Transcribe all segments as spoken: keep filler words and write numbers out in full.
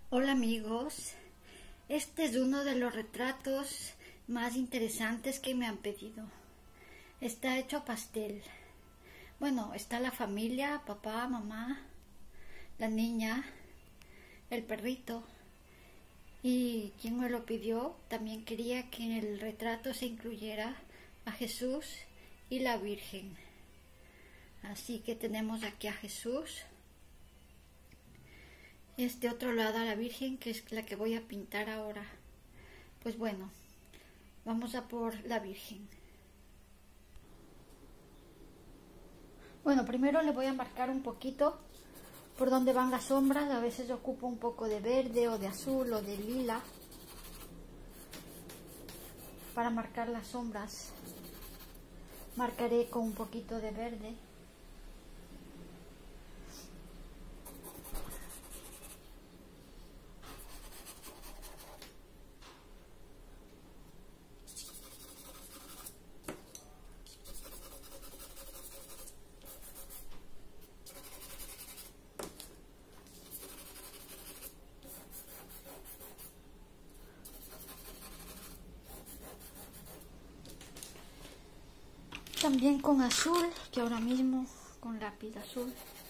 Hola amigos, este es uno de los retratos más interesantes que me han pedido. Está hecho a pastel. Bueno, está la familia, papá, mamá, la niña, el perrito. Y quien me lo pidió también quería que en el retrato se incluyera a Jesús y la Virgen. Así que tenemos aquí a Jesús. Este otro lado a la Virgen, que es la que voy a pintar ahora. Pues bueno, vamos a por la Virgen. Bueno, primero le voy a marcar un poquito por donde van las sombras. A veces ocupo un poco de verde o de azul o de lila para marcar las sombras. Marcaré con un poquito de verde. También con azul, que ahora mismo con lápiz azul.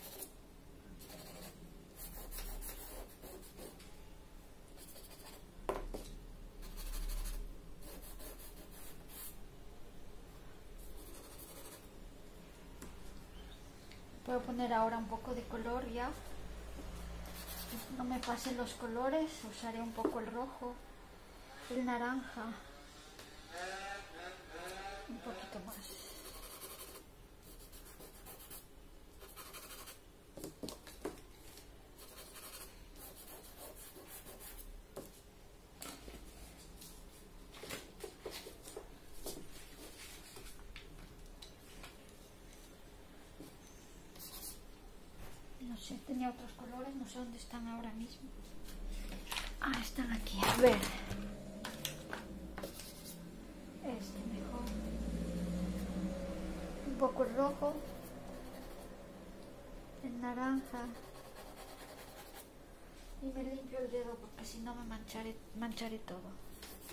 Voy a poner ahora un poco de color ya. No me pasen los colores, usaré un poco el rojo, el naranja, un poquito más. No sé, tenía otros colores, no sé dónde están ahora mismo. Ah, están aquí, a ver. Este mejor. Un poco el rojo, el naranja. Y me limpio el dedo porque si no me mancharé, mancharé todo.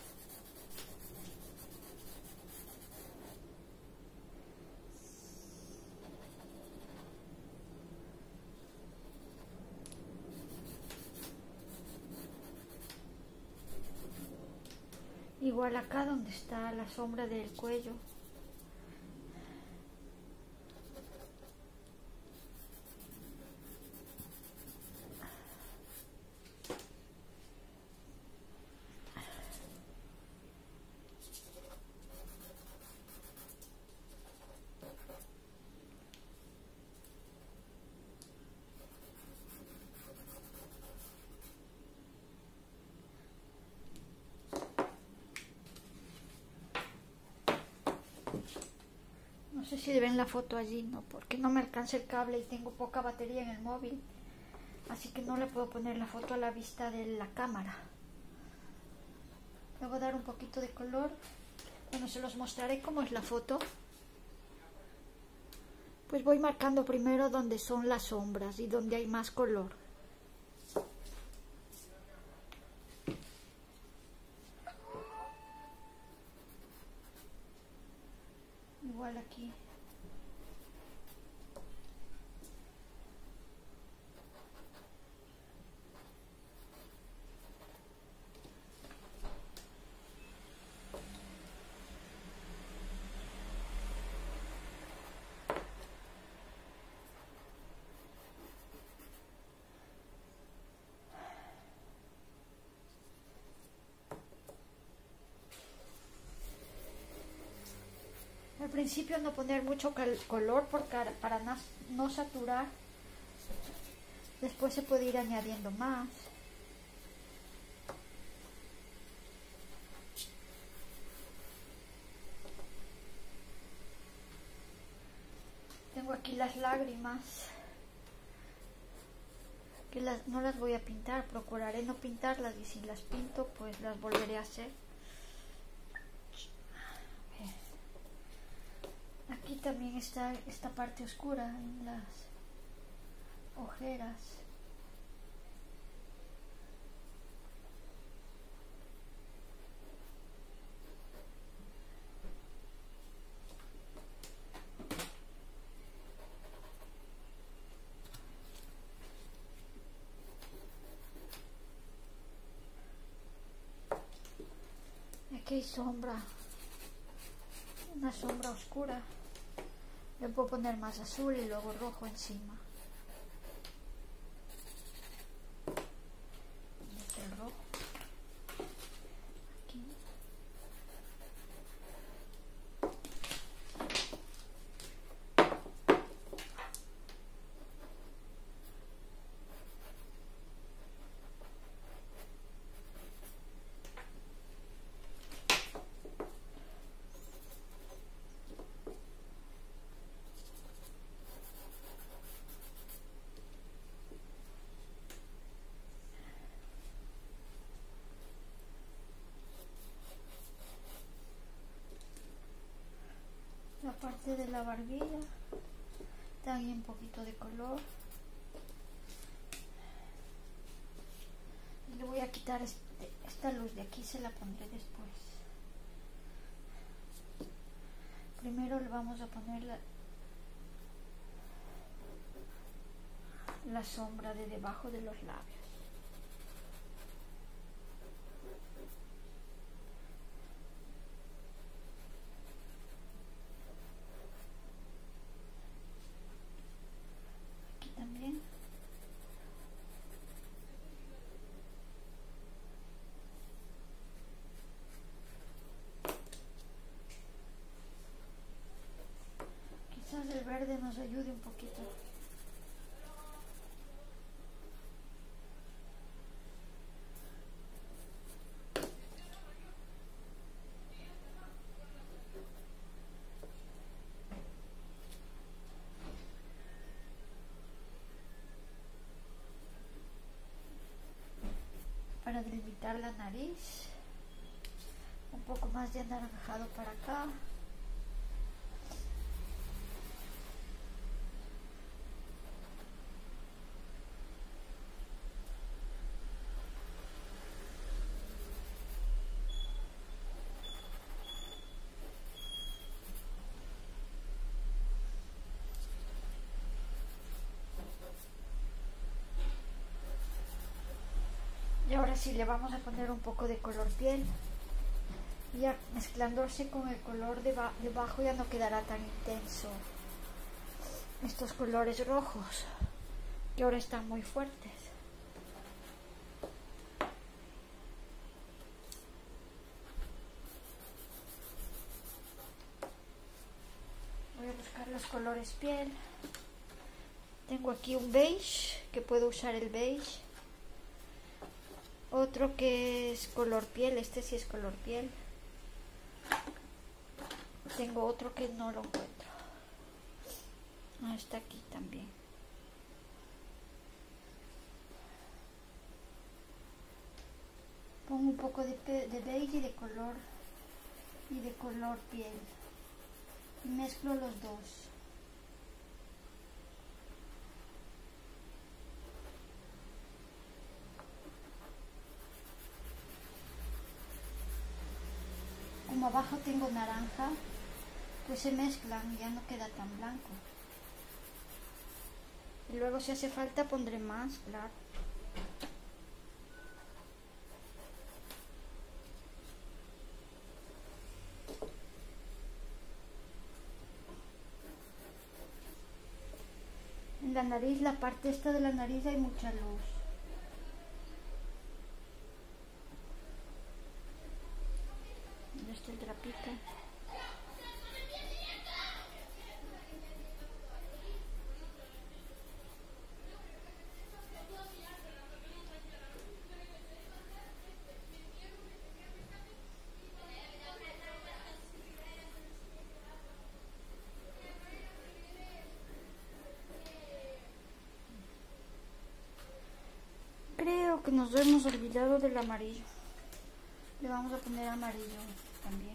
Igual acá donde está la sombra del cuello. No sé si ven la foto allí, no, porque no me alcanza el cable y tengo poca batería en el móvil, así que no le puedo poner la foto a la vista de la cámara. Le voy a dar un poquito de color. Bueno, se los mostraré cómo es la foto. Pues voy marcando primero donde son las sombras y donde hay más color. Igual aquí. Al principio no poner mucho color porque para no saturar. Después se puede ir añadiendo más. Tengo aquí las lágrimas, que las, no las voy a pintar, procuraré no pintarlas y si las pinto pues las volveré a hacer. Aquí también está esta parte oscura en las ojeras. aquí hay sombra, una sombra oscura. Le puedo poner más azul y luego rojo encima. Este el rojo. Aquí. La parte de la barbilla, también un poquito de color. Y le voy a quitar este, esta luz de aquí, se la pondré después. Primero le vamos a poner la, la sombra de debajo de los labios. El verde nos ayude un poquito. Para delimitar la nariz, un poco más de anaranjado para acá. Y ahora sí le vamos a poner un poco de color piel. Y ya mezclándose con el color de debajo ya no quedará tan intenso. Estos colores rojos, que ahora están muy fuertes. Voy a buscar los colores piel. Tengo aquí un beige, que puedo usar el beige. Otro que es color piel, este sí es color piel. Tengo otro que no lo encuentro. Ah, está aquí también. Pongo un poco de, de beige y de color y de color piel. Y mezclo los dos. Como abajo tengo naranja, pues se mezclan, ya no queda tan blanco. Y luego si hace falta pondré más, claro. En la nariz, la parte esta de la nariz hay mucha luz. ¿Dónde está el trapito? Creo que nos hemos olvidado del amarillo. Le vamos a poner amarillo también.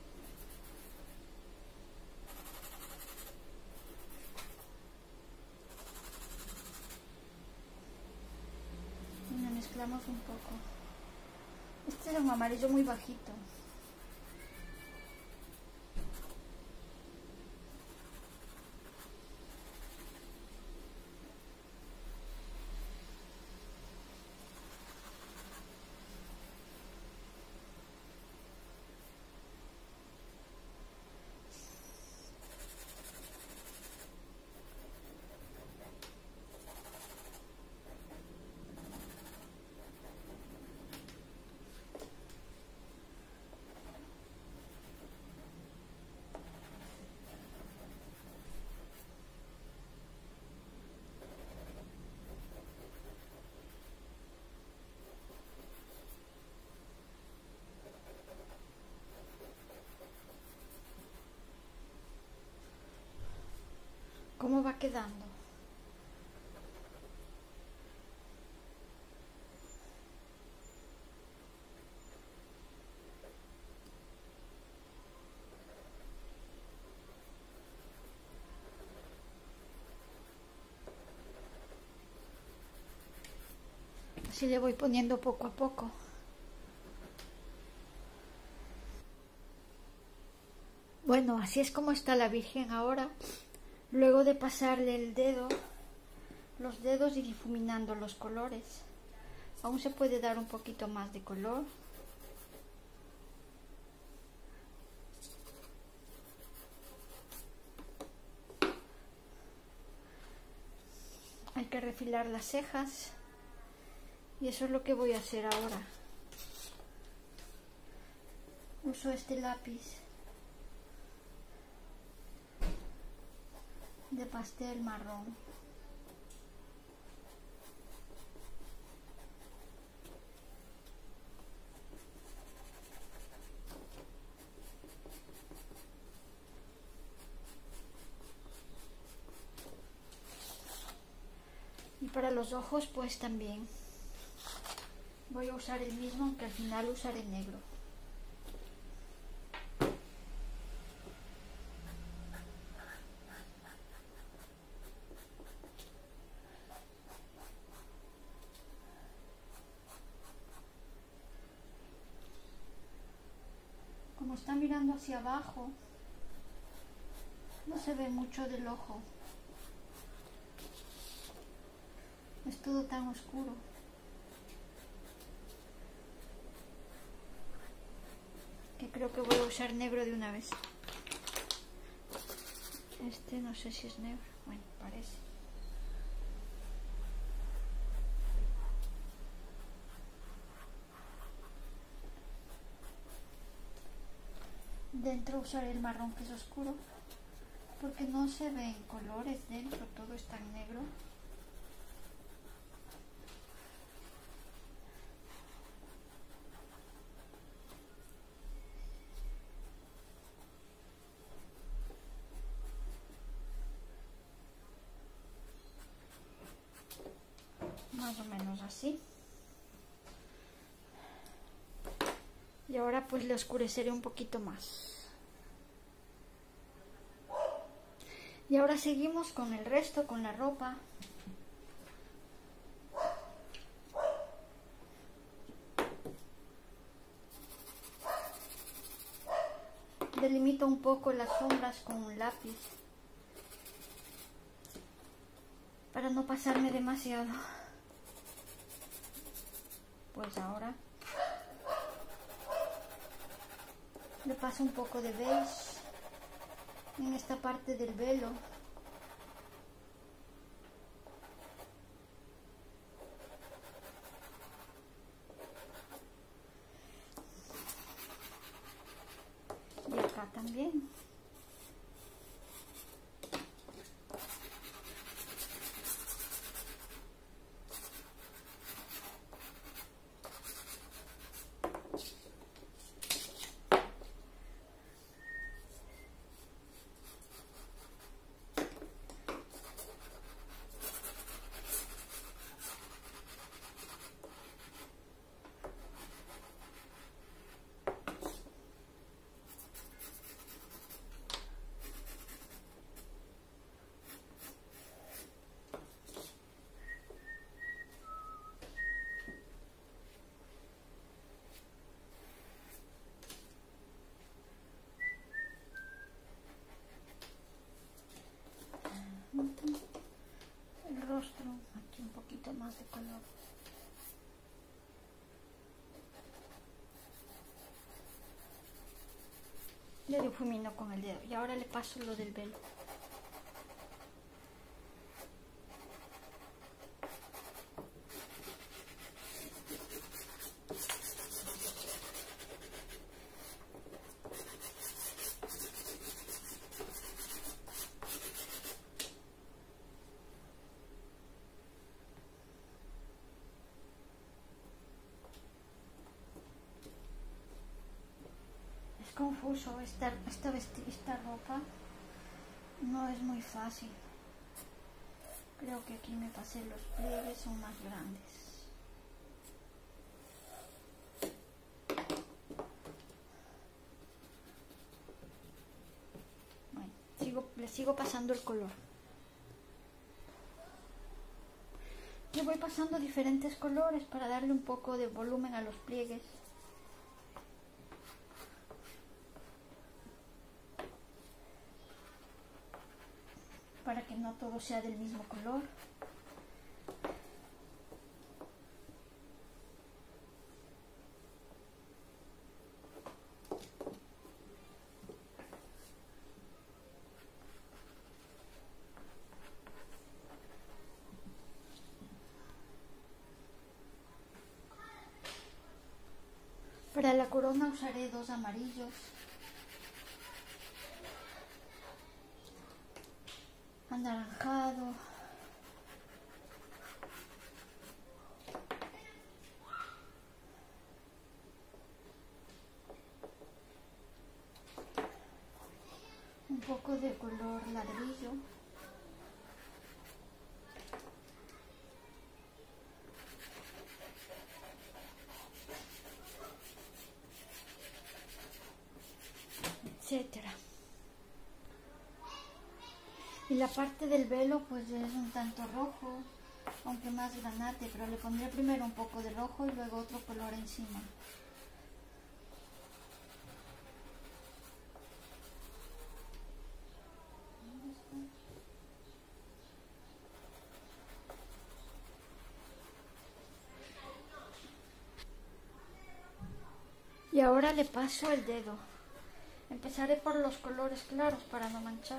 Y lo mezclamos un poco. Este es un amarillo muy bajito. quedando. Así le voy poniendo poco a poco. Bueno, así es como está la Virgen ahora. Luego de pasarle el dedo, los dedos y difuminando los colores. Aún se puede dar un poquito más de color. Hay que refilar las cejas. Y eso es lo que voy a hacer ahora. Uso este lápiz de pastel marrón. Y para los ojos pues también voy a usar el mismo, aunque al final usaré negro. Como está mirando hacia abajo, no se ve mucho del ojo. Es todo tan oscuro. Que creo que voy a usar negro de una vez. Este no sé si es negro. Bueno, parece. Dentro usaré el marrón, que es oscuro, porque no se ven colores dentro, todo está en negro. Más o menos así. Y ahora pues le oscureceré un poquito más. Y ahora seguimos con el resto, con la ropa. Delimito un poco las sombras con un lápiz para no pasarme demasiado. Pues ahora le paso un poco de beige en esta parte del velo. Y acá también. El rostro, aquí un poquito más de color. Le difumino con el dedo y ahora le paso lo del velo. Confuso esta, esta, esta ropa, no es muy fácil. Creo que aquí me pasé, los pliegues son más grandes. Bueno, sigo, le sigo pasando el color. Yo voy pasando diferentes colores para darle un poco de volumen a los pliegues. Para que no todo sea del mismo color. Para la corona usaré dos amarillos, anaranjado, un poco de color ladrillo, etcétera. Y la parte del velo pues es un tanto rojo, aunque más granate, pero le pondré primero un poco de rojo y luego otro color encima. Y ahora le paso el dedo. Empezaré por los colores claros para no manchar.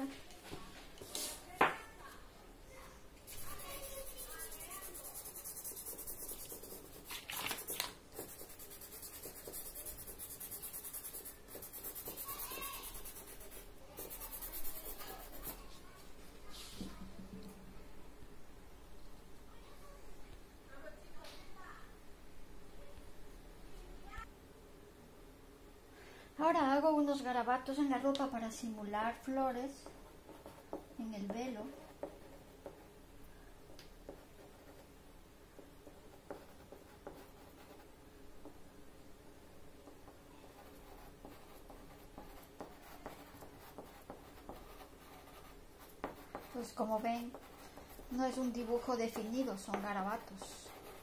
Ahora hago unos garabatos en la ropa para simular flores en el velo. Pues como ven, no es un dibujo definido, son garabatos.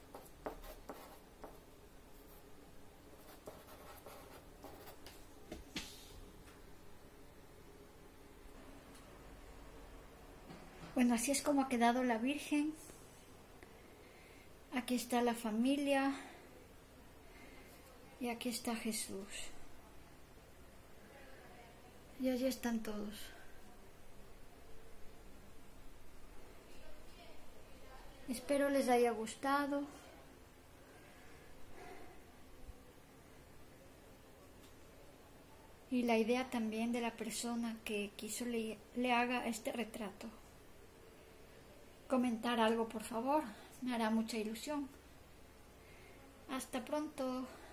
Bueno, así es como ha quedado la Virgen. Aquí está la familia. Y aquí está Jesús. Y allí están todos. Espero les haya gustado. Y la idea también de la persona que quiso le, le haga este retrato. Comentar algo, por favor, me hará mucha ilusión. Hasta pronto.